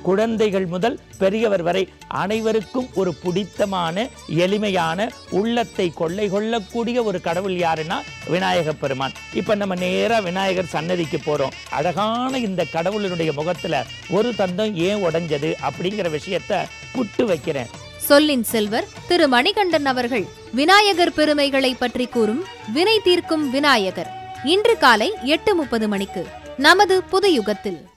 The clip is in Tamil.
குழந்தைகள் முதல் பெரியவர் வரை அனைவருக்கும் ஒரு பிடித்தமான எளிமையான உள்ளத்தை கொள்ளை கொள்ளக்கூடிய ஒரு கடவுள் யாருன்னா விநாயக பெருமான். இப்ப நம்ம நேரா விநாயகர் சன்னதிக்கு போறோம். அழகான இந்த கடவுளுடைய முகத்துல ஒரு தந்தம் ஏன் உடைஞ்சது அப்படிங்கிற விஷயத்தை புட்டு வைக்கிறேன். சொல்லின் செல்வர் திரு மணிகண்டன் அவர்கள் விநாயகர் பெருமைகளை பற்றி கூறும் வினை தீர்க்கும் விநாயகர் இன்று காலை 8:30 மணிக்கு நமது புதுயுகத்தில்.